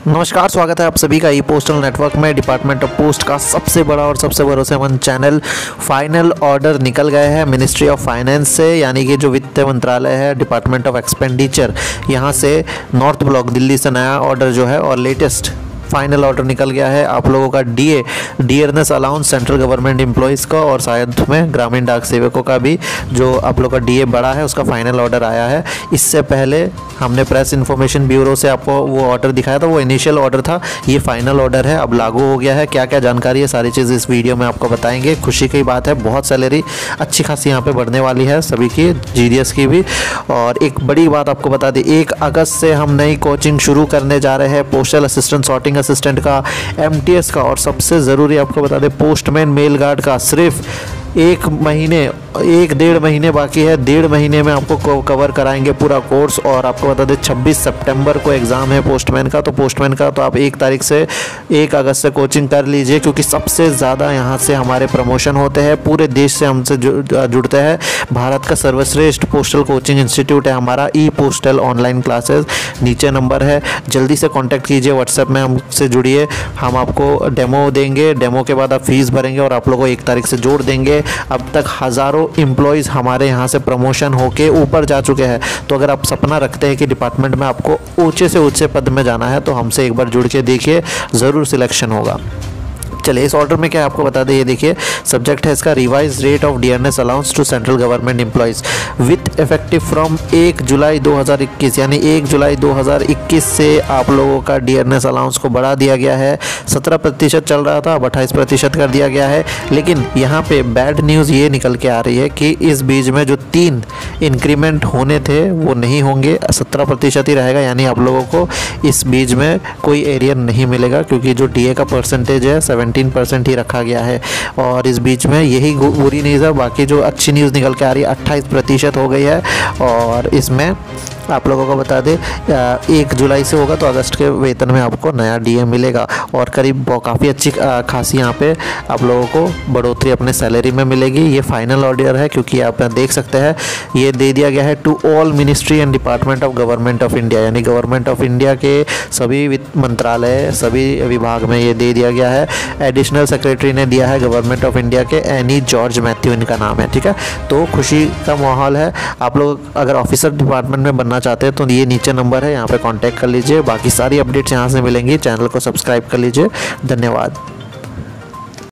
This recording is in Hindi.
नमस्कार, स्वागत है आप सभी का ई पोस्टल नेटवर्क में। डिपार्टमेंट ऑफ पोस्ट का सबसे बड़ा और सबसे भरोसेमंद चैनल फाइनल ऑर्डर निकल गए हैं मिनिस्ट्री ऑफ फाइनेंस से, यानी कि जो वित्त मंत्रालय है, डिपार्टमेंट ऑफ एक्सपेंडिचर, यहाँ से नॉर्थ ब्लॉक दिल्ली से नया ऑर्डर जो है और लेटेस्ट फाइनल ऑर्डर निकल गया है आप लोगों का dearness allowance central government employees का और शायद में ग्रामीण डाक सेवकों का भी जो आप लोग का डीए बढ़ा है उसका फाइनल ऑर्डर आया है। इससे पहले हमने प्रेस इन्फॉर्मेशन ब्यूरो से आपको वो ऑर्डर दिखाया था, वो इनिशियल ऑर्डर था, ये फाइनल ऑर्डर है, अब लागू हो गया है। क्या क्या जानकारी है सारी चीज़ इस वीडियो में आपको बताएंगे। खुशी की बात है, बहुत सैलरी अच्छी खासी यहाँ पर बढ़ने वाली है सभी की, जीडीएस की भी। और एक बड़ी बात आपको बता दी, 1 अगस्त से हम नई कोचिंग शुरू करने जा रहे हैं पोस्टल असिस्टेंट, सॉर्टिंग असिस्टेंट का, एमटीएस का, और सबसे ज़रूरी आपको बता दें पोस्टमैन मेल गार्ड का। सिर्फ 1-1.5 महीने बाकी है, 1.5 महीने में आपको कवर कराएंगे पूरा कोर्स। और आपको बता दें 26 सितंबर को एग्ज़ाम है पोस्टमैन का, तो आप 1 तारीख से 1 अगस्त से कोचिंग कर लीजिए, क्योंकि सबसे ज़्यादा यहाँ से हमारे प्रमोशन होते हैं, पूरे देश से हमसे जुड़ते हैं। भारत का सर्वश्रेष्ठ पोस्टल कोचिंग इंस्टीट्यूट है हमारा ई पोस्टल ऑनलाइन क्लासेस, नीचे नंबर है, जल्दी से कॉन्टैक्ट कीजिए, व्हाट्सएप में हमसे जुड़िए, हम आपको डेमो देंगे, डेमो के बाद आप फीस भरेंगे और आप लोगों को 1 तारीख से जोड़ देंगे। अब तक हज़ारों एम्प्लॉयज़ हमारे यहाँ से प्रमोशन होके ऊपर जा चुके हैं। तो अगर आप सपना रखते हैं कि डिपार्टमेंट में आपको ऊंचे से ऊंचे पद में जाना है तो हमसे एक बार जुड़ के देखिए, ज़रूर सिलेक्शन होगा। चलिए इस ऑर्डर में क्या आपको बता दें, ये देखिए सब्जेक्ट है इसका revise rate of dearness allowance to central government employees with effective from 1 July 2021, यानी 1 जुलाई 2021 से आप लोगों का डियरनेस अलाउंस को बढ़ा दिया गया है। 17% चल रहा था, अब 28% कर दिया गया है। लेकिन यहाँ पे बैड न्यूज़ ये निकल के आ रही है कि इस बीच में जो 3 इंक्रीमेंट होने थे वो नहीं होंगे, 17% ही रहेगा, यानी आप लोगों को इस बीच में कोई एरियर नहीं मिलेगा, क्योंकि जो डीए का परसेंटेज है 17% ही रखा गया है। और इस बीच में यही बुरी न्यूज़ है, बाकी जो अच्छी न्यूज़ निकल के आ रही है 28% हो गई है। और इसमें आप लोगों को बता दें 1 जुलाई से होगा तो अगस्त के वेतन में आपको नया डीए मिलेगा और करीब काफ़ी अच्छी खासी यहाँ पे आप लोगों को बढ़ोतरी अपने सैलरी में मिलेगी। ये फाइनल ऑर्डर है, क्योंकि आप देख सकते हैं ये दे दिया गया है to all ministry and department of government of India, यानी गवर्नमेंट ऑफ इंडिया के सभी वित्त मंत्रालय, सभी विभाग में ये दे दिया गया है। एडिशनल सेक्रेटरी ने दिया है गवर्नमेंट ऑफ इंडिया के, एनी जॉर्ज मैथ्यू इनका नाम है, ठीक है। तो खुशी का माहौल है। आप लोग अगर ऑफिसर डिपार्टमेंट में बनना चाहते हैं तो ये नीचे नंबर है, यहाँ पे कांटेक्ट कर लीजिए। बाकी सारी अपडेट्स यहाँ से मिलेंगी। चैनल को सब्सक्राइब कर लीजिए। धन्यवाद।